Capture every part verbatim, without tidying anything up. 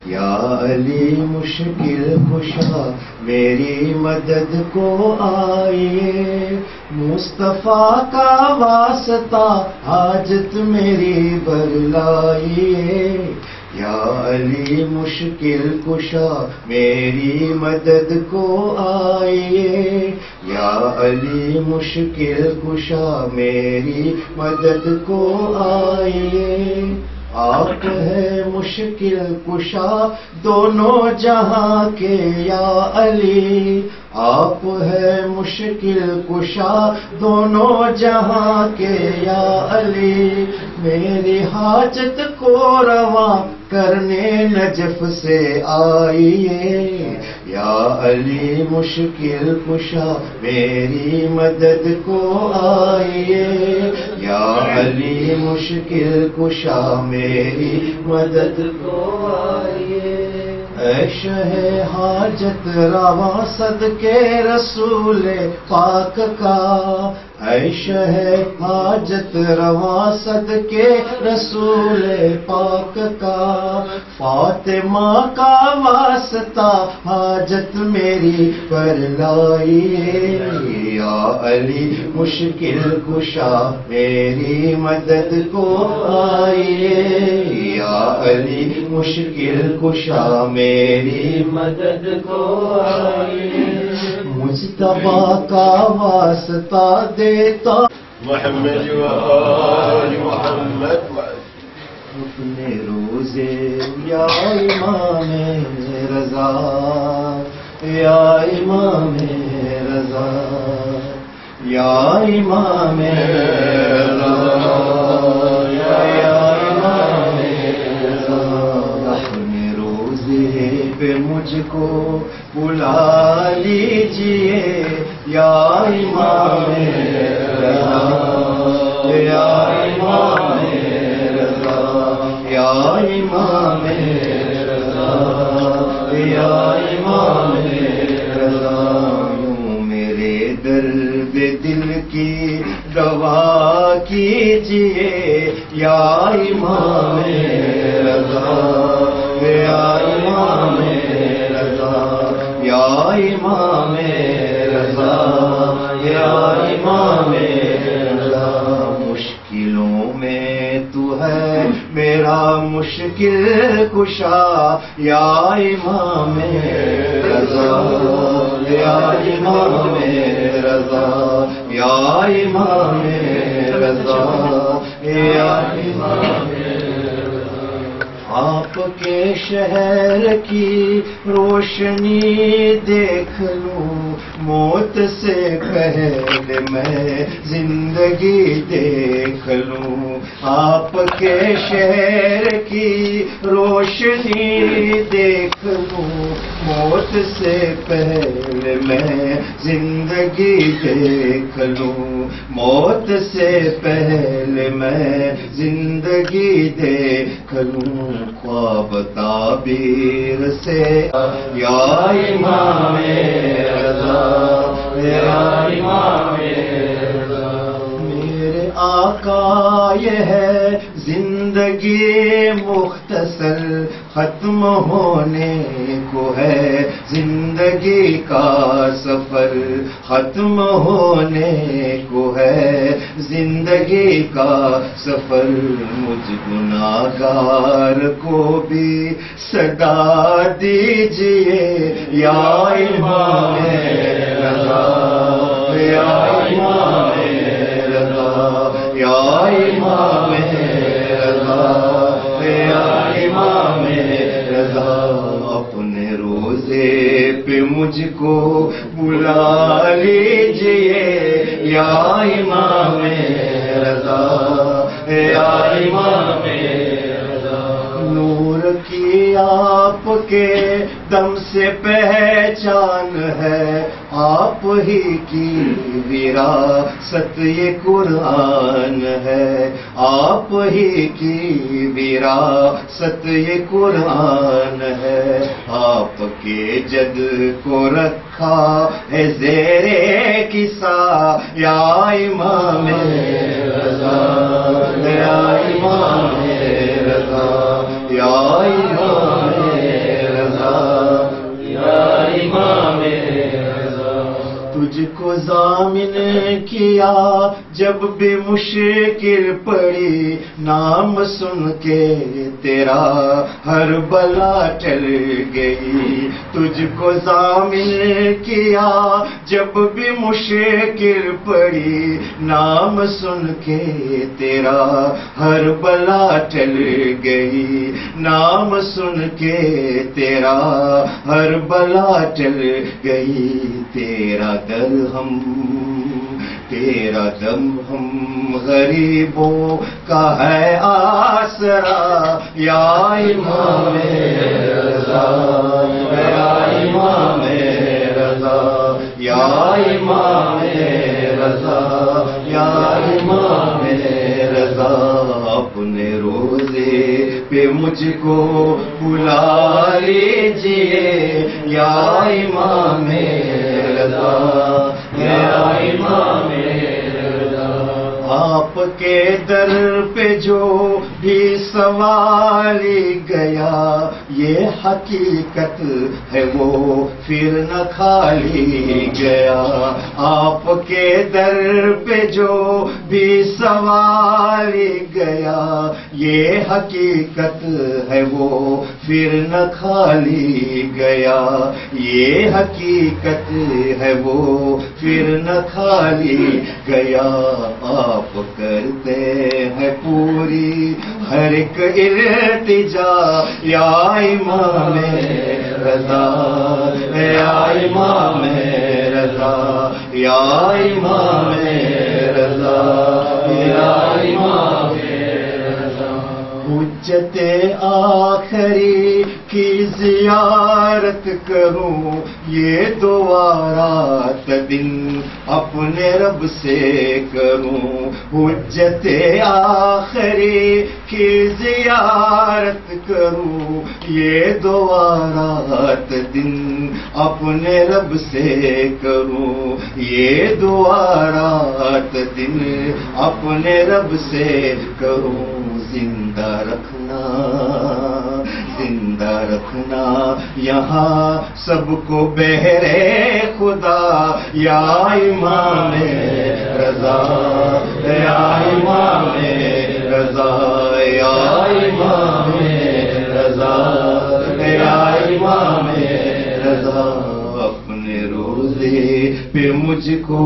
یا علی مشکل کشا میری مدد کو آئیے، مصطفیٰ کا واسطہ حاجت میری بتلائیے۔ یا علی مشکل کشا میری مدد کو آئیے، یا علی مشکل کشا میری مدد کو آئیے۔ آپ ہے مشکل کشا دونوں جہاں کے یا علی، آپ ہے مشکل کشا دونوں جہاں کے یا علی، میری حاجت کو رواں کرنے نجف سے آئیے۔ یا علی مشکل کشا میری مدد کو آئیے، یا علی مشکل کشا میری مدد کو آئیے۔ اے شہ حاجت رواں صدقے رسول پاک کا، اے شہ حاجت رواں صدقے رسول پاک کا، فاطمہ کا واسطہ حاجت میری پر لائیے۔ یا علی مشکل کشا میری مدد کو آئیے، یا علی مشکل کشا میری مدد کو آئیے۔ مجتبی کا واسطہ دیتا محمد و آل محمد، اپنے روزے یا امام رضا، یا امام رضا، یا امام رضا، یا امام رضا، اپنے روزے پہ مجھ کو بلا لیجیے، یا امام رضا، یا امام رضا، یا امام رضا، یا امام رضا، یوں میرے درد دل کی دوا کیجیے، یا امام رضا، یا امام رضا، یا امام رضا، یا امام رضا، مشکلوں میں تو ہے میرا مشکل کشا، یا امام رضا، یا امام رضا، یا امام رضا، یا امام رضا، آپ کے شہر کی روشنی دیکھ لوں، موت سے پہلے میں زندگی دیکھ لوں، آپ کے شہر کی روشنی دیکھ لوں، موت سے پہلے میں زندگی دیکھ لوں، موت سے پہلے میں زندگی دیکھ لوں، خواب تعبیر سے یا امام رضا، یا امام رضا، میرے آقا یہ ہے زندگی مختصر ختم ہونے کو ہے، زندگی کا سفر ختم ہونے کو ہے، زندگی کا سفر، مجھ گناہگار کو بھی صدا دیجیے، یا امام رضا، یا امام رضا، یا امام رضا، یا امام رضا، اپنے روزے پہ مجھ کو بلا لیجیے، یا امام رضا، یا امام رضا، نور کی آپ کے دم سے پہچان ہے، آپ ہی کی وراثت یہ قرآن ہے، آپ ہی کی وراثت یہ قرآن ہے، آپ کے جد کو رکھا ہے زیر کسا، یا امام رضا، یا امام رضا، یا امام ضامن کیا جب بھی مشکل پڑی، نام سن کے تیرا ہر بلا ٹل گئی. تجھ کو ضامن کیا جب بھی مشکل پڑی، نام سن کے تیرا ہر بلا ٹل گئی. نام سن کے تیرا ہر بلا ٹل گئی. تیرا در ہم تیرا دم ہم غریبوں کا ہے آسرا. یا امام رضا، یا امام رضا، یا امام رضا، یا امام رضا. اپنے روزے پہ مجھ کو بلا لیجیے یا امام رضا، یا امام رضا. آپ کے در پہ جو بھی سوالی گیا، یہ حقیقت ہے وہ پھر نہ خالی گیا. آپ کے در پہ جو بھی سوالی گیا، یہ حقیقت ہے وہ پھر نہ خالی گیا. یہ حقیقت ہے وہ پھر نہ خالی گیا. آپ کرتے ہیں پوری ہر ایک التجا یا امام رضا، یا امام رضا، یا امام رضا، یا امام رضا. حجت آخری کی زیارت کروں، یہ دعا رات دن اپنے رب سے کروں. حجت آخری کی زیارت کروں، یہ دعا رات دن اپنے رب سے کروں. یہ دعا رات دن اپنے رب سے کروں. زندہ رکھنا زندہ رکھنا یہاں سب کو بہرے خدا یا امام رضا، یا امام رضا، یا امام رضا، یا امام رضا. اپنے روزے پہ مجھ کو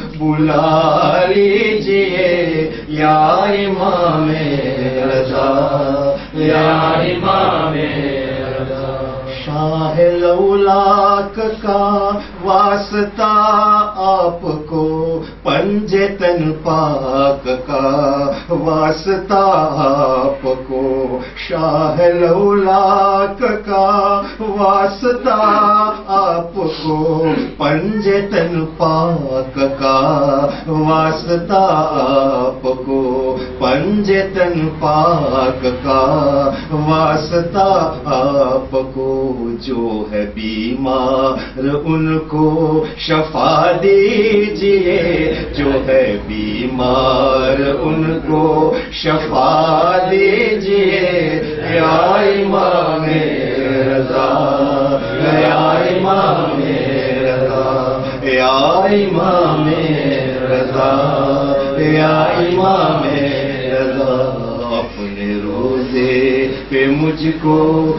بلا لیجیے یا امام رضا، یا امام رضا. شاہ لولاک کا واسطہ آپ کو، پنجے تن پاک کا واسطہ آپ کو. شاہ لولاک کا واسطہ آپ کو، پنجے تن پاک کا واسطہ آپ کو. پنجے تن پاک کا واسطہ آپ کو. جو ہے بیمار ان کو شفا دیجیے، جو ہے بیمار ان کو شفا دیجیے یا امام رضا، یا امام رضا، یا امام رضا، یا امام رضا. اپنے روزے پہ مجھ کو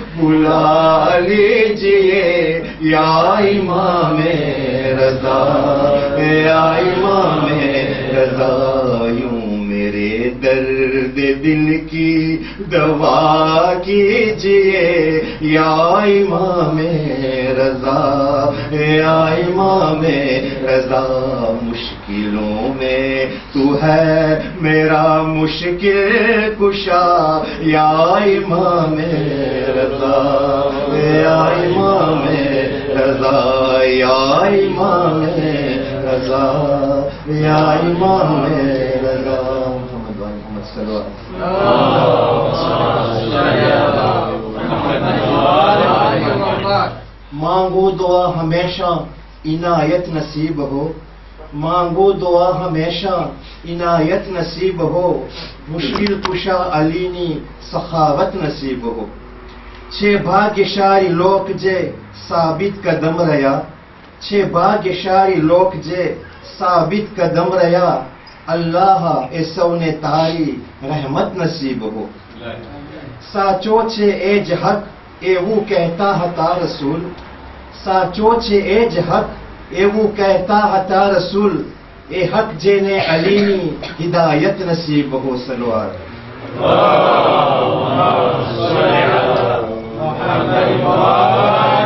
بلا لیجیے یا امام رضا، یا امام رضا. یوں میرے درد دل کی دوا کیجیے یا امام رضا، یا امام رضا. مشکلوں میں تو ہے میرا مشکل کشا یا امام رضا، یا امام رضا، یا امام رضا، یا امام رضا. محمد محمد صلی اللہ علیہ وسلم. مانگو دعا ہمیشہ عنایت نصیب ہو، مانگو دعا ہمیشہ عنایت نصیب ہو. مشکل کشا علینی سخاوت نصیب ہو. چھ بھاگیشاری لوک جے ثابت قدم ریا، چھ بھاگیشاری لوک جے ثابت قدم ریا اللہ اے سونے تاری رحمت نصیب ہو ساچو چھے اے جہت اے وہ کہتا ہتا رسول ساچو چھے اے جہت اے وہ کہتا ہتا رسول اے حق جینے علیمی ہدایت نصیب ہو سلوات اللہم صلی علی محمد